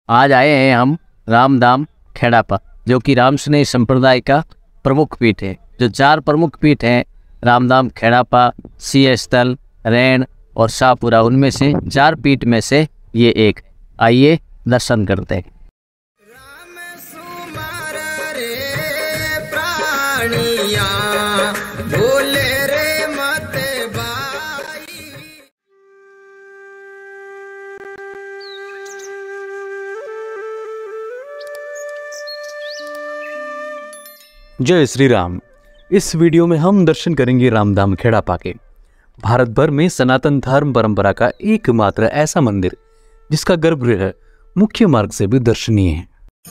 आज आए हैं हम रामधाम खेड़ापा, जो कि रामस्नेही संप्रदाय का प्रमुख पीठ है। जो 4 प्रमुख पीठ हैं, रामधाम खेड़ापा, सिंह स्थल, रैण और शाहपुरा, उनमें से 4 पीठ में से ये एक है। आइए दर्शन करते हैं। जय श्री राम। इस वीडियो में हम दर्शन करेंगे रामधाम खेड़ापा के। भारत भर में सनातन धर्म परंपरा का एकमात्र ऐसा मंदिर जिसका गर्भगृह मुख्य मार्ग से भी दर्शनीय है।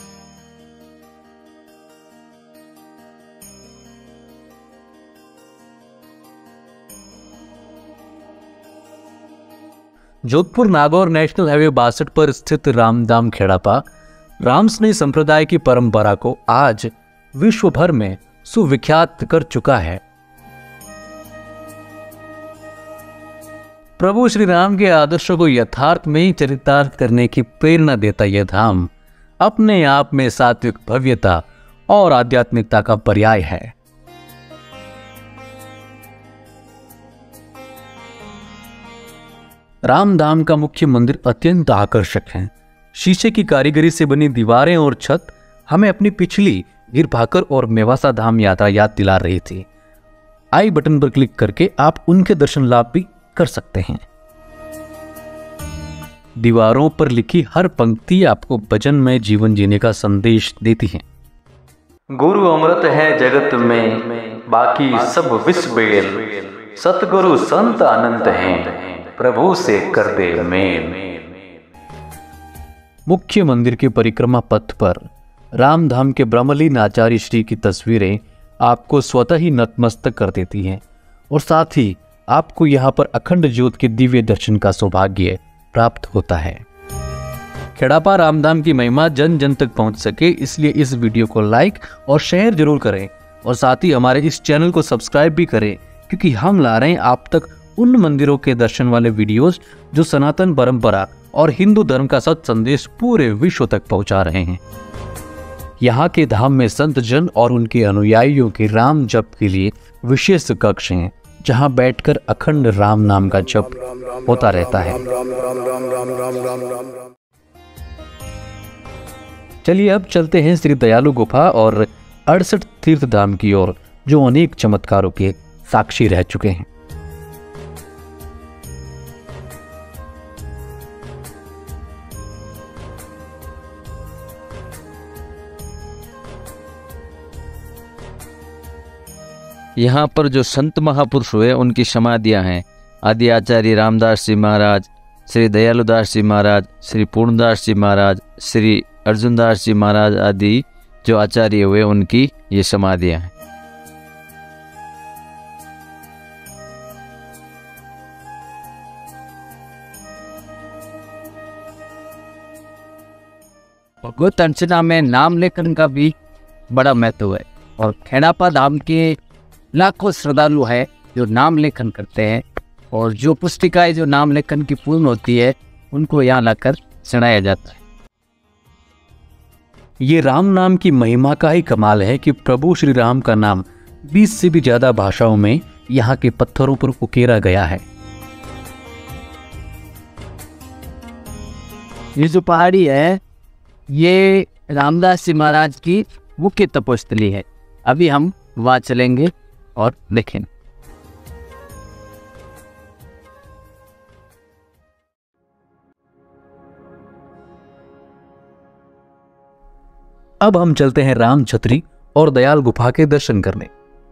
जोधपुर नागौर नेशनल हाईवे 62 पर स्थित रामधाम खेड़ापा रामस्नेही संप्रदाय की परंपरा को आज विश्व भर में सुविख्यात कर चुका है। प्रभु श्री राम के आदर्शों को यथार्थ में चरितार्थ करने की प्रेरणा देता यह धाम अपने आप में सात्विक भव्यता और आध्यात्मिकता का पर्याय है। रामधाम का मुख्य मंदिर अत्यंत आकर्षक है। शीशे की कारीगरी से बनी दीवारें और छत हमें अपनी पिछली गिर भाकर और मेवासा धाम यात्रा याद दिला रही थी। आई बटन पर क्लिक करके आप उनके दर्शन लाभ भी कर सकते हैं। दीवारों पर लिखी हर पंक्ति आपको भजन में जीवन जीने का संदेश देती है। गुरु अमृत है जगत में, बाकी सब विष बेल, सतगुरु संत अनंत हैं, प्रभु से कर दे मेल। मुख्य मंदिर के परिक्रमा पथ पर रामधाम के ब्रह्मलीन आचार्य श्री की तस्वीरें आपको स्वतः ही नतमस्तक कर देती हैं और साथ ही आपको यहाँ पर अखंड ज्योत के दिव्य दर्शन का सौभाग्य प्राप्त होता है। खेड़ापा रामधाम की महिमा जन जन तक पहुँच सके, इसलिए इस वीडियो को लाइक और शेयर जरूर करें और साथ ही हमारे इस चैनल को सब्सक्राइब भी करें, क्योंकि हम ला रहे हैं आप तक उन मंदिरों के दर्शन वाले वीडियोस जो सनातन परंपरा और हिंदू धर्म का सच संदेश पूरे विश्व तक पहुंचा रहे हैं। यहाँ के धाम में संत जन और उनके अनुयायियों के राम जप के लिए विशेष कक्ष हैं, जहाँ बैठकर अखंड राम नाम का जप होता रहता है। चलिए अब चलते हैं श्री दयालु गुफा और 68 तीर्थ धाम की ओर, जो अनेक चमत्कारों के साक्षी रह चुके हैं। यहाँ पर जो संत महापुरुष हुए उनकी समाधियाँ हैं। आदि आचार्य रामदास जी महाराज, श्री दयालुदास जी महाराज, श्री पूर्णदास जी महाराज, श्री अर्जुनदास जी महाराज आदि जो आचार्य हुए उनकी ये समाधियाँ हैं। भगवत अर्चना में नाम लेखन का भी बड़ा महत्व है और खेड़ापा धाम के लाखों श्रद्धालु है जो नाम लेखन करते हैं और जो पुस्तिकाएं जो नाम लेखन की पूर्ण होती है उनको यहाँ लाकर चढ़ाया जाता है। ये राम नाम की महिमा का ही कमाल है कि प्रभु श्री राम का नाम 20 से भी ज्यादा भाषाओं में यहाँ के पत्थरों पर उकेरा गया है। ये जो पहाड़ी है ये रामदास जी महाराज की मुख्य तपोस्थली है। अभी हम वहाँ चलेंगे और देखें। अब हम चलते हैं राम छतरी और दयाल गुफा के दर्शन करने।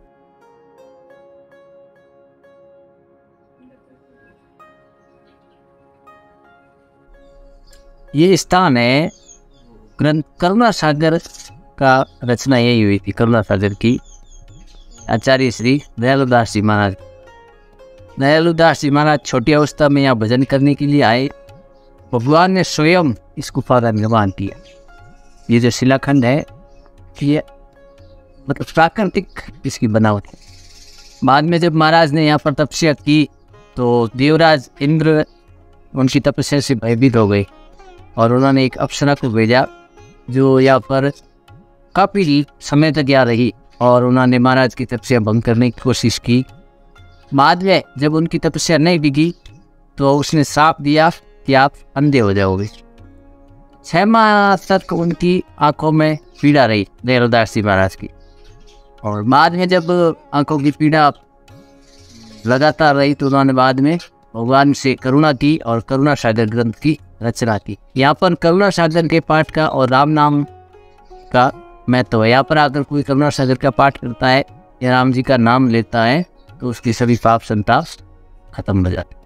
ये स्थान है करुणा सागर का रचना यही हुई थी। करुणा सागर की आचार्य श्री दयालुदास जी महाराज। दयालुदास जी महाराज छोटी अवस्था में यहाँ भजन करने के लिए आए। भगवान ने स्वयं इस गुफा का निर्माण किया। ये जो शिलाखंड है ये मतलब प्राकृतिक इसकी बनावट है। बाद में जब महाराज ने यहाँ पर तपस्या की तो देवराज इंद्र उनकी तपस्या से भयभीत हो गए और उन्होंने एक अप्सरा को भेजा जो यहाँ पर काफ़ी समय तक यहाँ रही और उन्होंने महाराज की तपस्या भंग करने की कोशिश की। बाद में जब उनकी तपस्या नहीं टिकी तो उसने श्राप दिया कि आप अंधे हो जाओगे। 6 माह तक उनकी आंखों में पीड़ा रही दयालुदास जी महाराज की, और बाद में जब आंखों की पीड़ा लगातार रही तो उन्होंने बाद में भगवान से करुणा की और करुणा सागर ग्रंथ की रचना की। यहाँ पर करुणा सागर के पाठ का और राम नाम का महत्व है। यहाँ पर अगर कोई करुणा सागर का पाठ करता है या राम जी का नाम लेता है तो उसकी सभी पाप संताप खत्म हो जाते।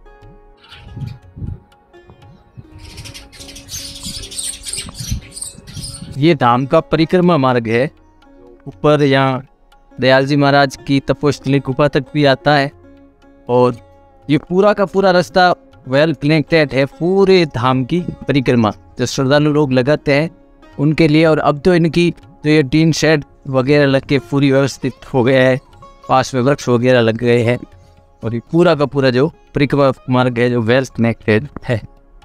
ये धाम का परिक्रमा मार्ग है, ऊपर यहाँ दयाल जी महाराज की तपोस्थली गुफा तक भी आता है और ये पूरा का पूरा रास्ता वेल कनेक्टेड है पूरे धाम की परिक्रमा जो श्रद्धालु लोग लगाते हैं उनके लिए। और अब तो इनकी जो ये टीन शेड वगैरह लग के पूरी व्यवस्थित हो गया है, पास में वृक्ष वगैरह लग गए हैं और ये पूरा का पूरा जो परिक्रमा मार्ग है जो वेल कनेक्टेड है।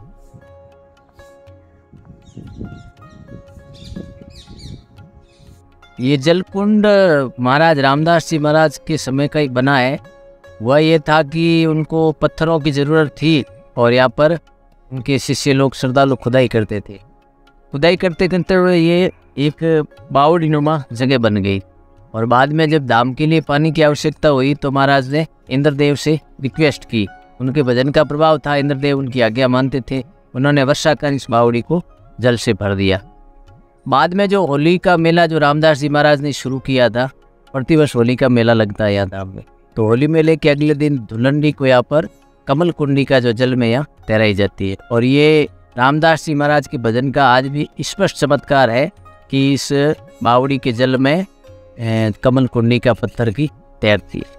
ये जलकुंड महाराज रामदास जी महाराज के समय का ही बना है। वह ये था कि उनको पत्थरों की ज़रूरत थी और यहाँ पर उनके शिष्य लोग श्रद्धालु खुदाई करते थे। खुदाई करते करते हुए ये एक बावड़ी नुमा जगह बन गई और बाद में जब धाम के लिए पानी की आवश्यकता हुई तो महाराज ने इंद्रदेव से रिक्वेस्ट की। उनके भजन का प्रभाव था, इंद्रदेव उनकी आज्ञा मानते थे। उन्होंने वर्षा कर इस बावड़ी को जल से भर दिया। बाद में जो होली का मेला जो रामदास जी महाराज ने शुरू किया था, प्रतिवर्ष होली का मेला लगता है यहाँ धाम में, तो होली मेले के अगले दिन धुलंडी को यहाँ पर कमल कुंडी का जो जल में यहाँ तैराई जाती है। और ये रामदास जी महाराज के भजन का आज भी स्पष्ट चमत्कार है कि इस बावड़ी के जल में कमल कुंडी का पत्थर की तैरती है।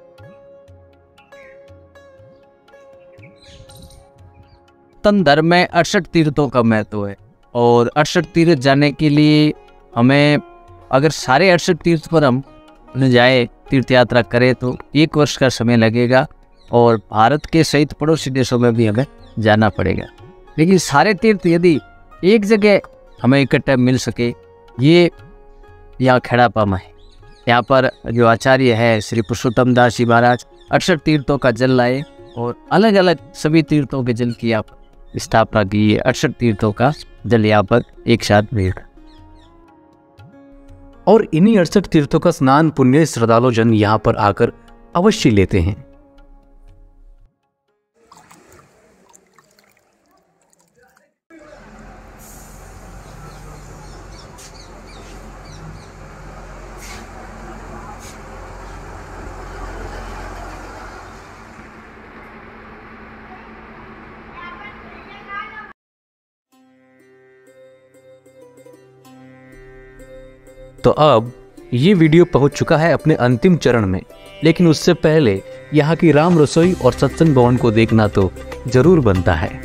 सनातन धर्म में 68 तीर्थों का महत्व है और 68 तीर्थ जाने के लिए हमें अगर सारे 68 तीर्थ पर हम जाए तीर्थ यात्रा करें तो 1 वर्ष का समय लगेगा और भारत के सहित पड़ोसी देशों में भी हमें जाना पड़ेगा। लेकिन सारे तीर्थ यदि एक जगह हमें इकट्ठा मिल सके, ये यहाँ खेड़ापामा है। यहाँ पर जो आचार्य है श्री पुरुषोत्तम दास जी महाराज 68 तीर्थों का जल लाए और अलग अलग सभी तीर्थों के जल की यहाँ पर स्थापना की है। 68 तीर्थों का जल यहाँ पर एक साथ भेड़ और इन्हीं 68 तीर्थों का स्नान पुण्य श्रद्धालु जन यहाँ पर आकर अवश्य लेते हैं। तो अब ये वीडियो पहुंच चुका है अपने अंतिम चरण में, लेकिन उससे पहले यहाँ की राम रसोई और सत्संग भवन को देखना तो जरूर बनता है।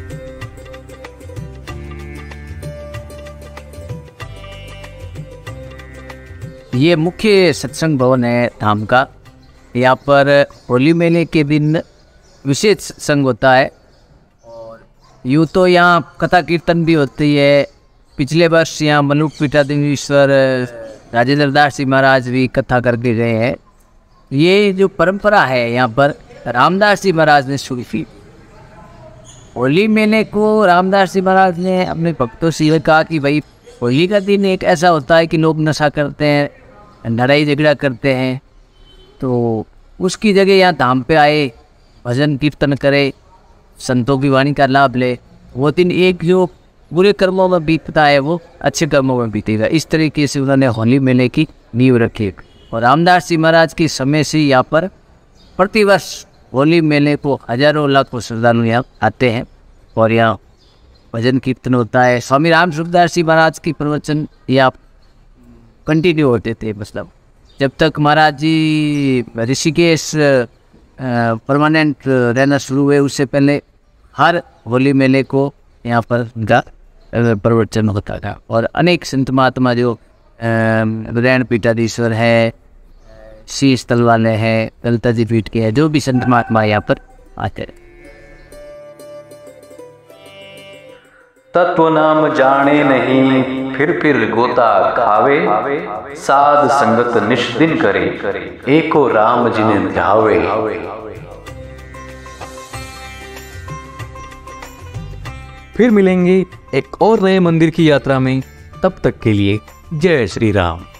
ये मुख्य सत्संग भवन है धाम का। यहाँ पर होली मेले के दिन विशेष सत्संग होता है और यूँ तो यहाँ कथा कीर्तन भी होती है। पिछले वर्ष यहाँ मनुक पीठाधीश्वर राजेंद्र दास जी महाराज भी कथा करके गए हैं। ये जो परंपरा है यहाँ पर रामदास जी महाराज ने शुरू की। होली मेले को रामदास जी महाराज ने अपने भक्तों से ये कहा कि भाई होली का दिन एक ऐसा होता है कि लोग नशा करते हैं, लड़ाई झगड़ा करते हैं, तो उसकी जगह यहाँ धाम पे आए, भजन कीर्तन करे, संतों की वाणी का लाभ ले। वो दिन एक जो बुरे कर्मों में बीतता है वो अच्छे कर्मों में बीतेगा। इस तरीके से उन्होंने होली मेले की नींव रखी और रामदास जी महाराज के समय से यहाँ पर प्रतिवर्ष होली मेले को हजारों लाखों श्रद्धालु यहाँ आते हैं और यहाँ भजन कीर्तन होता है। स्वामी राम सुखदास जी महाराज की प्रवचन यहाँ कंटिन्यू होते थे, मतलब जब तक महाराज जी ऋषिकेश परमानेंट रहना शुरू हुए उससे पहले हर होली मेले को यहाँ पर उनका प्रवचन होता था। और अनेक संत महात्मा जो नारायण पीठाधीश्वर है, शीश तल वाले हैं, ललिता जी पीठ के हैं, जो भी संत महात्मा यहाँ पर आते हैं। तत्व नाम जाने नहीं, फिर गोता खावे, साध संगत निष्दिन करे, एको राम जिने ध्यावे। फिर मिलेंगे एक और नए मंदिर की यात्रा में, तब तक के लिए जय श्री राम।